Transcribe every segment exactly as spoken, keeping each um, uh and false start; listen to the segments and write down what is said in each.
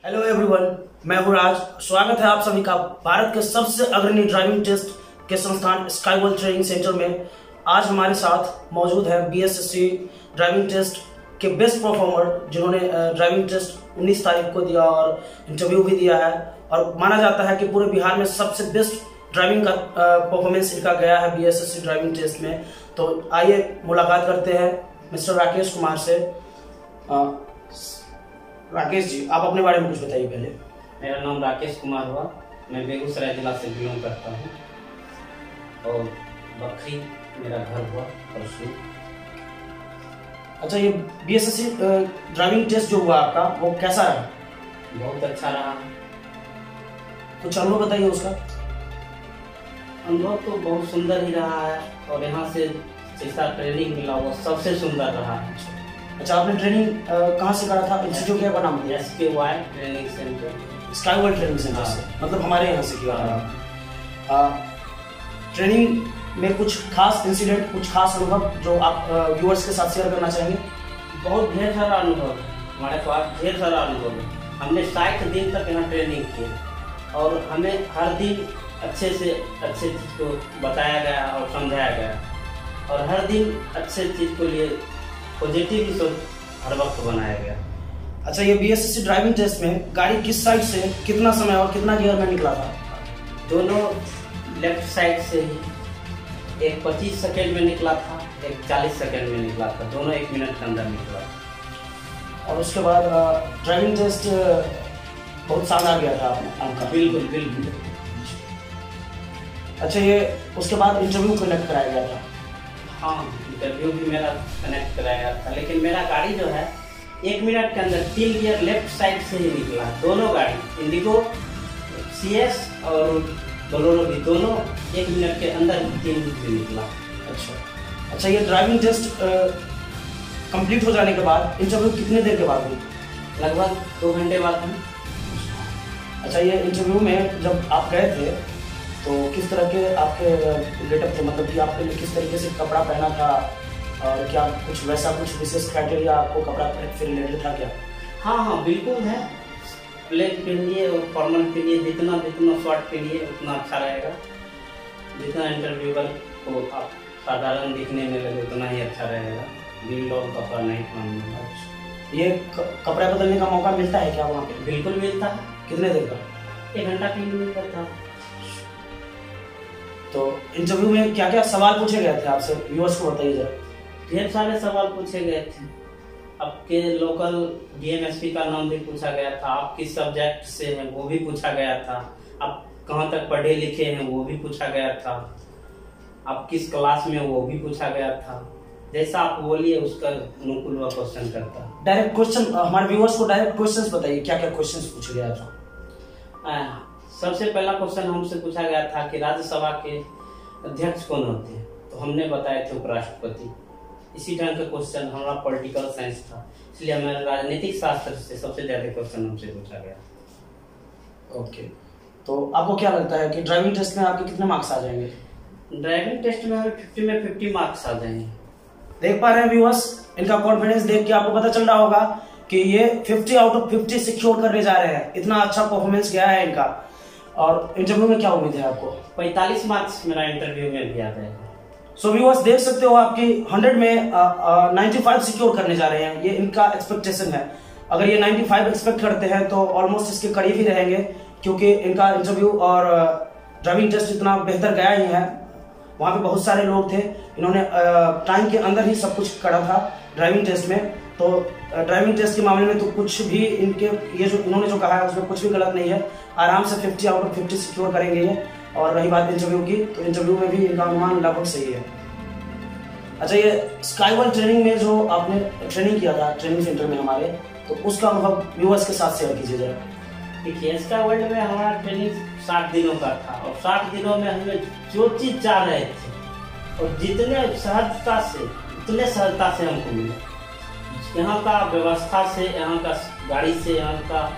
Hello everyone, मैं हूं राज। स्वागत है आप सभी का भारत के सबसे अग्रणी ड्राइविंग टेस्ट के संस्थान स्काईवर्ल्ड ट्रेनिंग सेंटर में। आज हमारे साथ मौजूद है बीएसएससी ड्राइविंग टेस्ट के बेस्ट परफॉर्मर, जिन्होंने ड्राइविंग टेस्ट उन्नीस तारीख को दिया और इंटरव्यू भी दिया है और माना जाता है कि पूरे बिहार में सबसे बेस्ट ड्राइविंग का परफॉर्मेंस इनका गया है बीएसएससी ड्राइविंग टेस्ट में। तो आइए मुलाकात करते हैं मिस्टर राकेश कुमार से। आ, राकेश जी, आप अपने बारे में कुछ बताइए पहले। मेरा नाम राकेश कुमार हुआ। मैं बेगूसराय जिला से बिलोंग करता हूँ और बखरी मेरा घर हुआ परसों। अच्छा, ये बीएसएससी ड्राइविंग टेस्ट जो हुआ आपका, वो कैसा रहा? बहुत अच्छा रहा। कुछ अनुभव बताइए उसका। अनुभव तो बहुत सुंदर ही रहा है और यहाँ से जैसा ट्रेनिंग मिला वो सबसे सुंदर रहा है। अच्छा, आपने ट्रेनिंग कहाँ से करा था? इंस्टीट्यूट क्या नाम है? S K Y training centre, sky world training centre से, मतलब हमारे यहाँ से किया था। ट्रेनिंग में कुछ खास इंसिडेंट, कुछ खास अनुभव जो आप व्यूअर्स के साथ शेयर करना चाहेंगे? बहुत ढेर सारा अनुभव है हमारे पास, ढेर सारा अनुभव है। हमने साठ दिन तक यहाँ ट्रेनिंग की और हमें हर दिन अच्छे से अच्छे चीज़ को बताया गया और समझाया गया और हर दिन अच्छे चीज़ को लिए पॉजिटिव ही सोच हर वक्त बनाया गया। अच्छा, ये बीएसएससी ड्राइविंग टेस्ट में गाड़ी किस साइड से कितना समय और कितना गियर में निकला था? दोनों लेफ्ट साइड से ही, एक पच्चीस सेकेंड में निकला था, एक चालीस सेकेंड में निकला था, दोनों एक मिनट के अंदर निकला। और उसके बाद ड्राइविंग टेस्ट बहुत शानदार गया था आपका? बिल्कुल बिल्कुल। अच्छा, ये उसके बाद इंटरव्यू कनेक्ट कराया गया था? हाँ, इंटरव्यू भी मेरा कनेक्ट कराया था, लेकिन मेरा गाड़ी जो है एक मिनट के अंदर तीन गियर लेफ्ट साइड से ही निकला। दोनों गाड़ी इंडिगो सीएस और बोलेरो भी दोनों एक मिनट के अंदर तीन गियर निकला। अच्छा अच्छा ये ड्राइविंग टेस्ट कंप्लीट हो जाने के बाद इंटरव्यू कितने देर के बाद हुई? लगभग दो घंटे बाद हुई। अच्छा, ये इंटरव्यू में जब आप गए थे तो किस तरह के आपके गेटअप थे, मतलब कि आपने किस तरीके से कपड़ा पहना था और क्या कुछ वैसा कुछ विशेष क्राइटेरिया आपको कपड़ा से रिलेटेड था क्या? हाँ हाँ बिल्कुल है। प्लेन पहनिए और फॉर्मल पहनिए, जितना जितना शॉर्ट पहनिए उतना अच्छा रहेगा। जितना इंटरव्यूअर को आप साधारण दिखने में लगे उतना ही अच्छा रहेगा। बिल्ड और कपड़ा नहीं पहनना। ये कपड़ा बदलने का मौका मिलता है क्या वहाँ पे? बिल्कुल मिलता है। कितने देर का? एक घंटा के लिए मिलता था। तो इंटरव्यू में क्या क्या सवाल पूछे गए थे आपसे, व्यूअर्स को बताइए जरा। ढेर सारे सवाल पूछे गए थे। आपके लोकल डीएमएसपी का नाम भी पूछा गया था, आप किस सब्जेक्ट से हैं वो भी पूछा गया था, आप कहाँ तक पढ़े लिखे हैं वो भी पूछा गया था, आप किस क्लास में वो भी पूछा गया था। जैसा आप बोलिए उसका अनुकूल हुआ क्वेश्चन करता। डायरेक्ट क्वेश्चन, हमारे व्यूअर्स को डायरेक्ट क्वेश्चंस बताइए, क्या क्या क्वेश्चंस पूछे गया था? आ, सबसे पहला क्वेश्चन हमसे पूछा गया था कि राज्यसभा के अध्यक्ष कौन होते हैं, तो हमने बताए थे उपराष्ट्रपति। इसी ढंग का क्वेश्चन हमारा पॉलिटिकल साइंस था, इसलिए हमें राजनीतिक शास्त्र से सबसे ज्यादा क्वेश्चन हमसे पूछा गया। ओके, तो आपको क्या लगता है कि ड्राइविंग टेस्ट में आपके कितने मार्क्स आ जाएंगे? ड्राइविंग टेस्ट में हमें फिफ्टी में फिफ्टी मार्क्स आ जाएंगे। देख पा रहे हैं व्यूअर्स, इनका कॉन्फिडेंस देख के आपको पता चल रहा होगा कि ये fifty out of fifty secure करने जा रहे हैं। इतना अच्छा परफॉर्मेंस गया है इनका। और इंटरव्यू में क्या उम्मीद है आपको? पैंतालीस मार्क्स मेरा इंटरव्यू में भी आता है। सो व्यूअर्स देख सकते हो, आपकी हंड्रेड में नाइन्टी फाइव सिक्योर करने जा रहे हैं। ये इनका एक्सपेक्टेशन है। अगर ये नाइन्टी फाइव एक्सपेक्ट करते हैं तो ऑलमोस्ट इसके करीब ही रहेंगे, क्योंकि इनका इंटरव्यू और ड्राइविंग टेस्ट इतना बेहतर गया ही है। वहाँ पे बहुत सारे लोग थे, इन्होंने टाइम के अंदर ही सब कुछ करा था ड्राइविंग टेस्ट में। तो ड्राइविंग टेस्ट के मामले में तो कुछ भी इनके ये जो इन्होंने जो कहा है उसमें कुछ भी गलत नहीं है। आराम से fifty out of fifty secure करेंगे ये। और रही बात इंटरव्यू की, तो इंटरव्यू में भी इनका अनुमान लगभग सही है। अच्छा, ये स्काईवर्ल्ड ट्रेनिंग में जो आपने ट्रेनिंग किया था ट्रेनिंग सेंटर में हमारे, तो उसका अनुभव व्यूअर्स के साथ शेयर कीजिए जरा। देखिए, स्काईवर्ल्ड में हमारा ट्रेनिंग साठ दिनों का था और साठ दिनों में हमें जो चीज चाह रहे थे और जितने सहजता से उतने सहजता से हमको मिला। यहाँ का व्यवस्था से, यहाँ का गाड़ी से, यहाँ का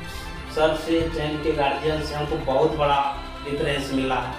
सर से, ट्रेन के गार्जियन से हमको बहुत बड़ा डिफरेंस मिला है।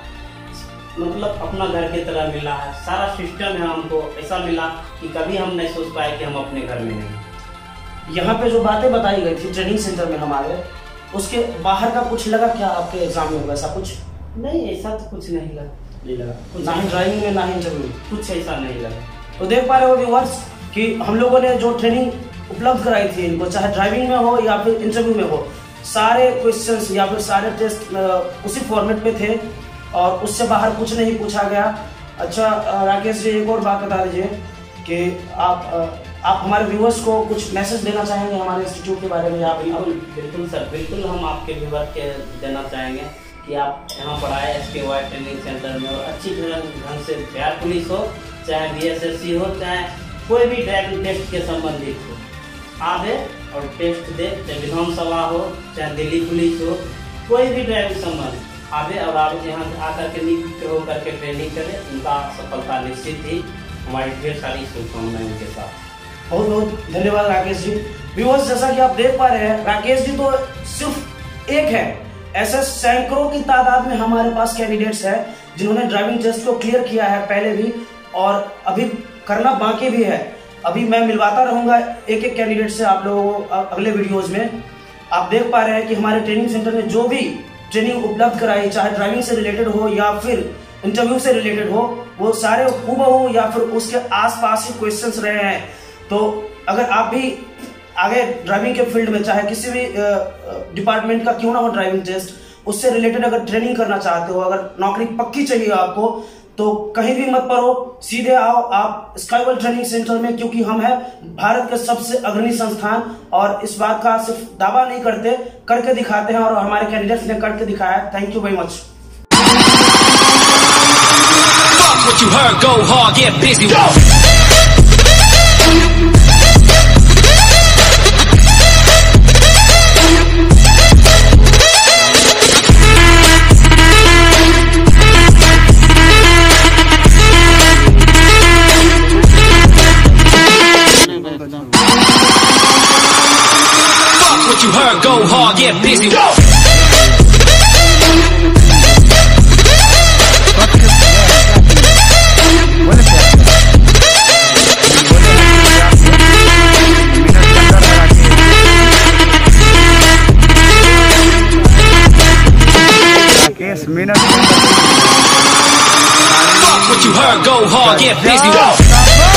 मतलब अपना घर की तरह मिला है। सारा सिस्टम है हमको ऐसा मिला कि कभी हम नहीं सोच पाए कि हम अपने घर में नहीं। यहाँ पे जो बातें बताई गई थी ट्रेनिंग सेंटर में हमारे, उसके बाहर का कुछ लगा क्या आपके एग्जाम में वैसा कुछ? नहीं, ऐसा तो कुछ नहीं लगा। नहीं लगा, ना ही ड्राइविंग में ना ही इंटरव्यू में, कुछ ऐसा नहीं लगा। तो देख पा रहे हो व्यूअर्स कि हम लोगों ने जो ट्रेनिंग उपलब्ध कराई थी इनको, चाहे ड्राइविंग में हो या फिर इंटरव्यू में हो, सारे क्वेश्चंस या फिर सारे टेस्ट उसी फॉर्मेट पे थे और उससे बाहर कुछ नहीं पूछा गया। अच्छा राकेश जी, एक और बात बता दीजिए कि आप आप हमारे व्यूअर्स को कुछ मैसेज देना चाहेंगे हमारे इंस्टीट्यूट के बारे में? या बिल्कुल बिल्कुल सर, बिल्कुल हम आपके व्यूअर के देना चाहेंगे कि आप यहाँ पर आए S K Y training centre में और अच्छी ढंग से बिहार पुलिस हो, चाहे बी एस एस सी हो, चाहे कोई भी ड्राइविंग टेस्ट के संबंधित हो, आवे और टेस्ट दे, चाहे विधानसभा हो, चाहे दिल्ली पुलिस हो, कोई भी ड्राइविंग संबंध आवे और आप यहाँ आकर के नियुक्त होकर के ट्रेनिंग करें, उनका सफलता निश्चित ही। हमारी ढेर सारी शुभकामनाएं उनके साथ। बहुत बहुत धन्यवाद राकेश जी। व्यूअर्स, जैसा कि आप देख पा रहे हैं, राकेश जी तो सिर्फ एक है, ऐसे सैकड़ों की तादाद में हमारे पास कैंडिडेट्स हैं जिन्होंने ड्राइविंग टेस्ट को क्लियर किया है पहले भी और अभी करना बाकी भी है। अभी मैं मिलवाता रहूंगा एक एक कैंडिडेट से आप लोगों को अगले वीडियोस में। आप देख पा रहे हैं कि हमारे ट्रेनिंग सेंटर ने जो भी ट्रेनिंग उपलब्ध कराई, चाहे ड्राइविंग से रिलेटेड हो या फिर इंटरव्यू से रिलेटेड हो, वो सारे हूबहू या फिर उसके आसपास ही क्वेश्चंस रहे हैं। तो अगर आप भी आगे ड्राइविंग के फील्ड में, चाहे किसी भी डिपार्टमेंट का क्यों ना हो ड्राइविंग टेस्ट, उससे रिलेटेड अगर ट्रेनिंग करना चाहते हो, अगर नौकरी पक्की चाहिए आपको, तो कहीं भी मत पढ़ो, सीधे आओ आप स्काईवर्ल्ड ट्रेनिंग सेंटर में, क्योंकि हम है भारत के सबसे अग्रणी संस्थान और इस बात का सिर्फ दावा नहीं करते, करके दिखाते हैं और हमारे कैंडिडेट्स ने करके दिखाया। Thank you very much. What you heard, go hard, get busy. What you heard, go hard, get busy. What you heard, go hard, get busy.